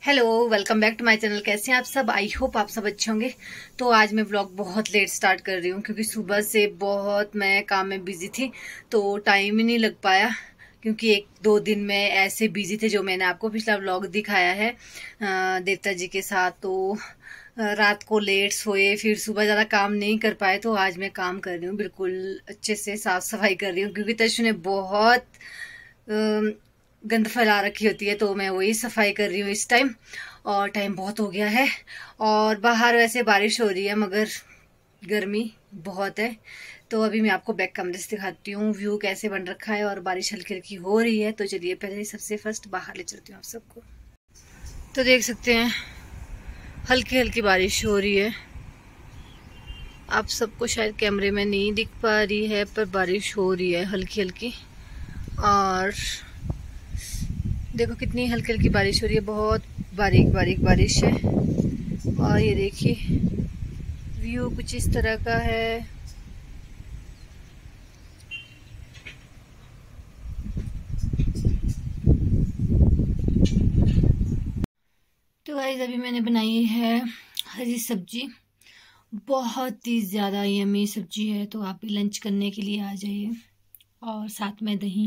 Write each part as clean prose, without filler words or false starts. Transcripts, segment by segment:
Hello, welcome back to my channel. कैसे हैं आप सब? आई होप आप सब अच्छे होंगे। तो आज मैं व्लॉग बहुत लेट स्टार्ट कर रही हूँ क्योंकि सुबह से बहुत मैं काम में बिजी थी, तो टाइम ही नहीं लग पाया। क्योंकि एक दो दिन में ऐसे बिजी थे, जो मैंने आपको पिछला व्लॉग दिखाया है देवता जी के साथ। तो रात को लेट सोए, फिर सुबह ज़्यादा काम नहीं कर पाए। तो आज मैं काम कर रही हूँ, बिल्कुल अच्छे से साफ सफाई कर रही हूँ क्योंकि तशु ने बहुत गंद फैला रखी होती है। तो मैं वही सफाई कर रही हूँ इस टाइम, और टाइम बहुत हो गया है। और बाहर वैसे बारिश हो रही है मगर गर्मी बहुत है। तो अभी मैं आपको बैक कमरे से दिखाती हूँ व्यू कैसे बन रखा है, और बारिश हल्की हल्की हो रही है। तो चलिए पहले सबसे फर्स्ट बाहर ले चलती हूँ आप सबको। तो देख सकते हैं हल्की हल्की बारिश हो रही है। आप सबको शायद कैमरे में नहीं दिख पा रही है, पर बारिश हो रही है हल्की हल्की। और देखो कितनी हल्की हल्की बारिश हो रही है, बहुत बारीक बारीक बारिश है। और ये देखिए व्यू कुछ इस तरह का है। तो गाइस अभी मैंने बनाई है हरी सब्जी, बहुत ही ज़्यादा यम्मी सब्जी है। तो आप भी लंच करने के लिए आ जाइए, और साथ में दही।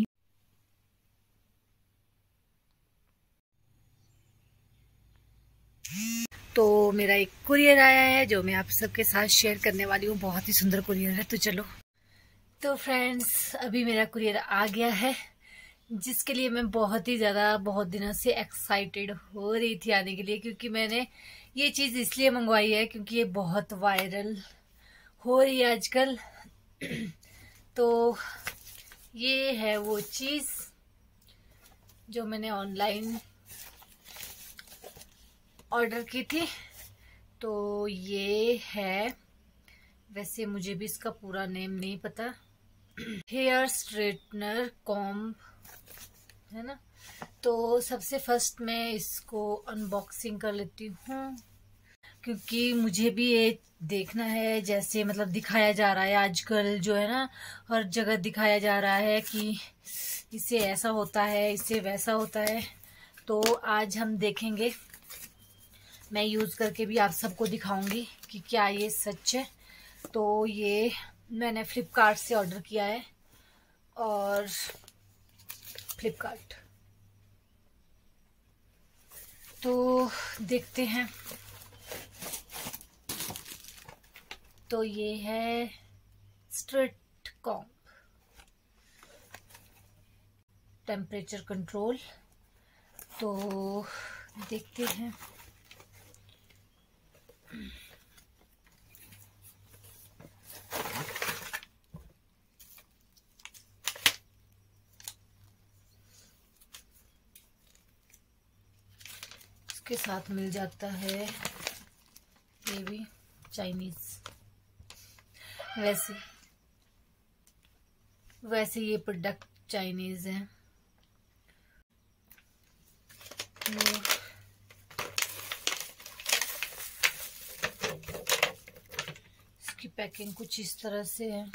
तो मेरा एक कुरियर आया है जो मैं आप सबके साथ शेयर करने वाली हूँ। बहुत ही सुंदर कुरियर है, तो चलो। तो फ्रेंड्स अभी मेरा कुरियर आ गया है, जिसके लिए मैं बहुत ही ज़्यादा बहुत दिनों से एक्साइटेड हो रही थी आने के लिए। क्योंकि मैंने ये चीज़ इसलिए मंगवाई है क्योंकि ये बहुत वायरल हो रही है आजकल। तो ये है वो चीज़ जो मैंने ऑनलाइन ऑर्डर की थी। तो ये है, वैसे मुझे भी इसका पूरा नेम नहीं पता, हेयर स्ट्रेटनर कॉम्ब है ना। तो सबसे फर्स्ट मैं इसको अनबॉक्सिंग कर लेती हूँ, क्योंकि मुझे भी ये देखना है। जैसे मतलब दिखाया जा रहा है आजकल जो है ना, हर जगह दिखाया जा रहा है कि इससे ऐसा होता है, इससे वैसा होता है। तो आज हम देखेंगे, मैं यूज करके भी आप सबको दिखाऊंगी कि क्या ये सच है। तो ये मैंने फ्लिपकार्ट से ऑर्डर किया है, और फ्लिपकार्ट तो देखते हैं। तो ये है स्ट्रेट कॉम्ब टेम्परेचर कंट्रोल। तो देखते हैं। इसके साथ मिल जाता है ये भी चाइनीज। वैसे वैसे ये प्रोडक्ट चाइनीज है। इसकी पैकिंग कुछ इस तरह से है।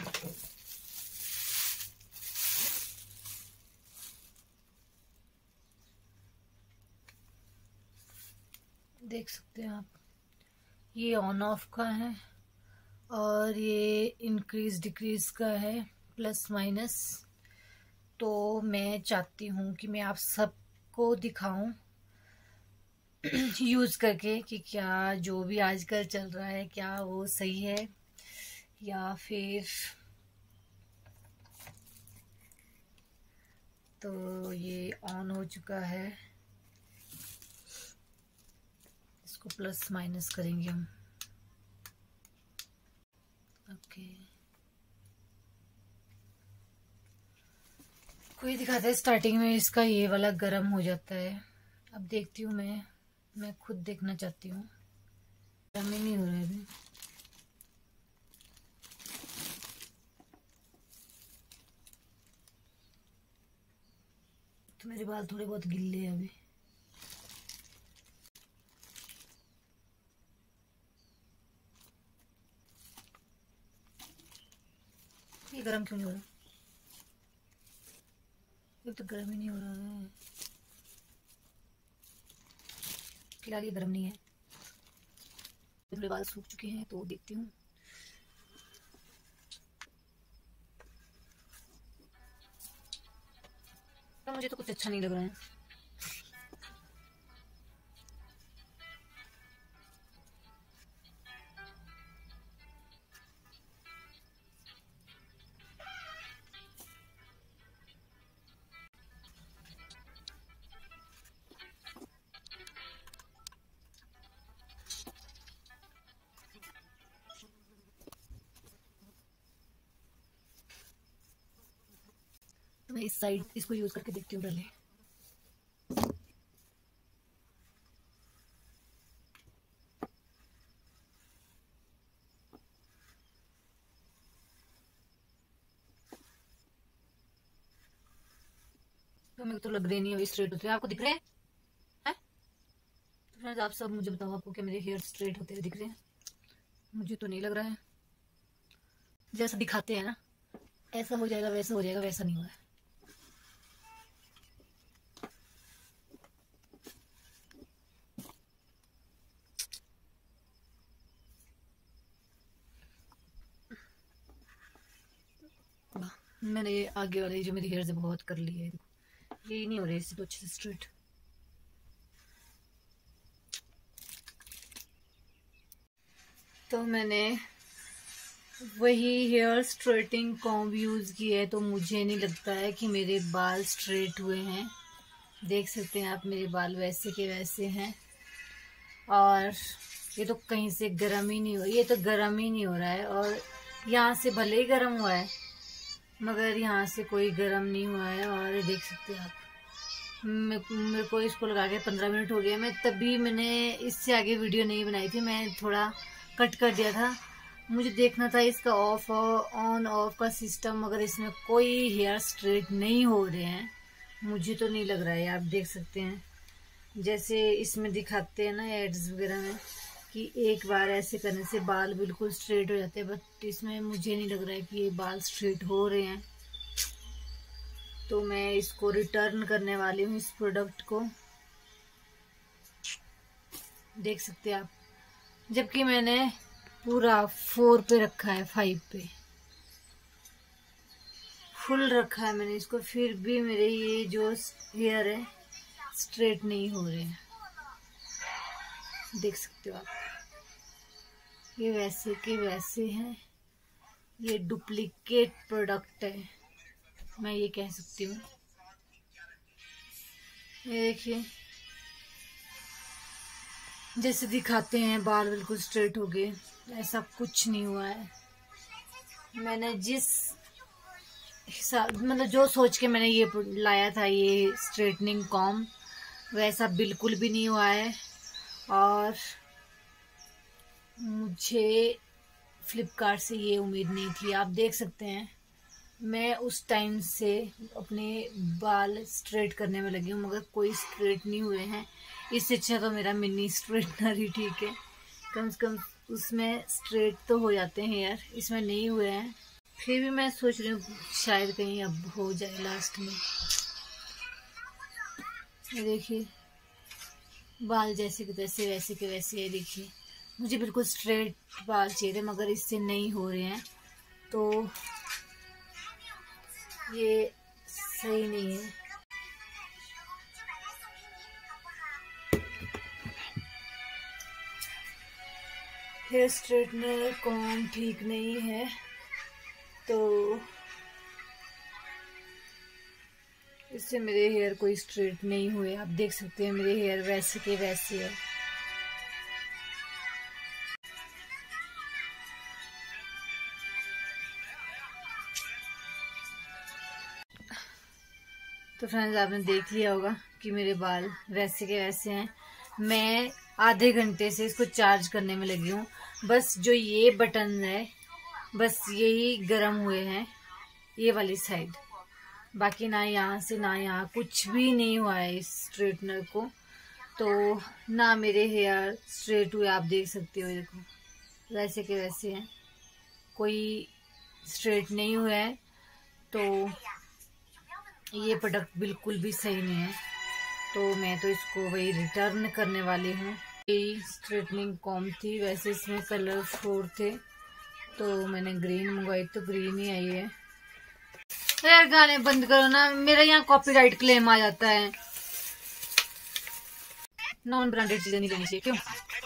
देख सकते हैं आप, ये ऑन ऑफ का है, और ये इंक्रीज डिक्रीज का है, प्लस माइनस। तो मैं चाहती हूँ कि मैं आप सबको दिखाऊं यूज करके कि क्या जो भी आजकल चल रहा है क्या वो सही है या फिर। तो ये ऑन हो चुका है, इसको प्लस माइनस करेंगे हम। ओके, कोई दिखाता है स्टार्टिंग में इसका ये वाला गर्म हो जाता है। अब देखती हूँ, मैं खुद देखना चाहती हूँ। गर्म ही नहीं हो रहा है अभी। तो मेरे बाल थोड़े बहुत गिल्ले हैं अभी। ये गर्म क्यों नहीं हो रहा? ये तो गर्म ही नहीं हो रहा है। फिलहाल ये गर्म नहीं है, थोड़े बाल सूख चुके हैं तो देखती हूँ। तो मुझे तो कुछ अच्छा नहीं लग रहा है। तो मैं इस साइड इसको यूज करके देखती हूँ पहले। तो मेरे को तो लग रहे नहीं है स्ट्रेट होते हैं। आपको दिख रहे हैं? तो फ्रेंड्स आप सब मुझे बताओ, आपको क्या मेरे हेयर स्ट्रेट होते हुए दिख रहे हैं? मुझे तो नहीं लग रहा है। जैसा दिखाते हैं ना, ऐसा हो जाएगा वैसा हो जाएगा, वैसा नहीं हुआ है। मैंने आगे वाले जो मेरी हेयर से बहुत कर ली है, ये नहीं हो रही इससे तो अच्छे से स्ट्रेट। तो मैंने वही हेयर स्ट्रेटिंग कॉम्ब यूज की है, तो मुझे नहीं लगता है कि मेरे बाल स्ट्रेट हुए हैं। देख सकते हैं आप, मेरे बाल वैसे के वैसे हैं। और ये तो कहीं से गर्म ही नहीं हो, ये तो गर्म ही नहीं हो रहा है। और यहाँ से भले ही गर्म हुआ है, मगर यहाँ से कोई गर्म नहीं हुआ है। और देख सकते हैं आप, मेरे को इसको लगा के 15 मिनट हो गए। मैं तभी मैंने इससे आगे वीडियो नहीं बनाई थी, मैं थोड़ा कट कर दिया था। मुझे देखना था इसका ऑफ ऑन ऑफ का सिस्टम, मगर इसमें कोई हेयर स्ट्रेट नहीं हो रहे हैं। मुझे तो नहीं लग रहा है। आप देख सकते हैं जैसे इसमें दिखाते हैं ना एड्स वगैरह में, कि एक बार ऐसे करने से बाल बिल्कुल स्ट्रेट हो जाते हैं, बट इसमें मुझे नहीं लग रहा है कि ये बाल स्ट्रेट हो रहे हैं। तो मैं इसको रिटर्न करने वाली हूँ, इस प्रोडक्ट को। देख सकते हैं आप, जबकि मैंने पूरा 4 पे रखा है, 5 पे फुल रखा है मैंने इसको, फिर भी मेरे ये जो हेयर है स्ट्रेट नहीं हो रहे हैं। देख सकते हो आप, ये वैसे के वैसे हैं। ये डुप्लीकेट प्रोडक्ट है, मैं ये कह सकती हूँ। ये देखिए, जैसे दिखाते हैं बाल बिल्कुल स्ट्रेट हो गए, ऐसा कुछ नहीं हुआ है। मैंने जिस हिसाब, मतलब जो सोच के मैंने ये लाया था, ये स्ट्रेटनिंग कॉम्ब, वैसा बिल्कुल भी नहीं हुआ है। और मुझे फ्लिपकार्ट से ये उम्मीद नहीं थी। आप देख सकते हैं, मैं उस टाइम से अपने बाल स्ट्रेट करने में लगी हूँ, मगर कोई स्ट्रेट नहीं हुए हैं। इससे अच्छा तो मेरा मिनी स्ट्रेटनर ही ठीक है, कम से कम उसमें स्ट्रेट तो हो जाते हैं यार, इसमें नहीं हुए हैं। फिर भी मैं सोच रही हूँ शायद कहीं अब हो जाए लास्ट में। ये देखिए, बाल जैसे के तैसे वैसे के वैसे है। देखिए, मुझे बिल्कुल स्ट्रेट बाल चाहिए थे, मगर इससे नहीं हो रहे हैं, तो ये सही नहीं है। हेयर स्ट्रेटनर कॉम्ब ठीक नहीं है, तो इससे मेरे हेयर कोई स्ट्रेट नहीं हुए। आप देख सकते हैं मेरे हेयर वैसे के वैसे है। तो फ्रेंड्स, आपने देख लिया होगा कि मेरे बाल वैसे के वैसे हैं। मैं आधे घंटे से इसको चार्ज करने में लगी हूँ। बस जो ये बटन है, बस यही गर्म हुए हैं, ये वाली साइड। बाकी ना यहाँ से ना यहाँ कुछ भी नहीं हुआ है इस स्ट्रेटनर को। तो ना मेरे हेयर स्ट्रेट हुए, आप देख सकते हो, देखो वैसे के वैसे हैं, कोई स्ट्रेट नहीं हुआ है। तो ये प्रोडक्ट बिल्कुल भी सही नहीं है। तो मैं तो इसको वही रिटर्न करने वाली हूँ। ये स्ट्रेटनिंग कॉम थी, वैसे इसमें कलर 4 थे तो मैंने ग्रीन मंगवाई तो ग्रीन ही आई है। यार गाने बंद करो ना, मेरा यहाँ कॉपीराइट क्लेम आ जाता है। नॉन ब्रांडेड चीजें नहीं लेनी चाहिए क्यों।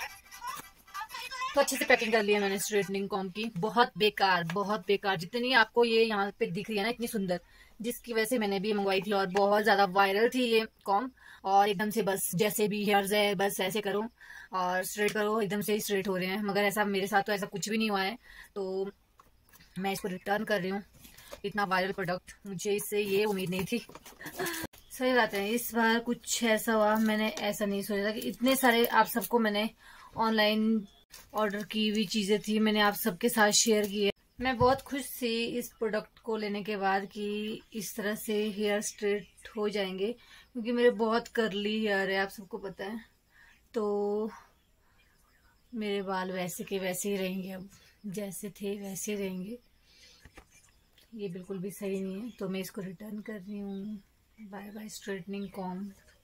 तो अच्छे से पैकिंग कर लिया मैंने स्ट्रेटनिंग कॉम की। बहुत बेकार जितनी आपको ये यहाँ पे दिख रही है ना इतनी सुंदर, जिसकी वजह से मैंने भी मंगवाई थी और बहुत ज्यादा वायरल थी ये कॉम। और एकदम से बस जैसे भी हेयर्स है बस ऐसे करो और स्ट्रेट करो, एकदम से ही स्ट्रेट हो रहे हैं। मगर ऐसा मेरे साथ तो ऐसा कुछ भी नहीं हुआ है, तो मैं इसको रिटर्न कर रही हूँ। इतना वायरल प्रोडक्ट, मुझे इससे ये उम्मीद नहीं थी। सही बात है, इस बार कुछ ऐसा हुआ, मैंने ऐसा नहीं सोचा था कि इतने सारे आप सबको मैंने ऑनलाइन ऑर्डर की हुई चीजें थी, मैंने आप सबके साथ शेयर की है। मैं बहुत खुश थी इस प्रोडक्ट को लेने के बाद कि इस तरह से हेयर स्ट्रेट हो जाएंगे, क्योंकि मेरे बहुत कर्ली हेयर है, आप सबको पता है। तो मेरे बाल वैसे के वैसे ही रहेंगे, अब जैसे थे वैसे ही रहेंगे। ये बिल्कुल भी सही नहीं है, तो मैं इसको रिटर्न कर रही हूँ। Bye bye straightening com.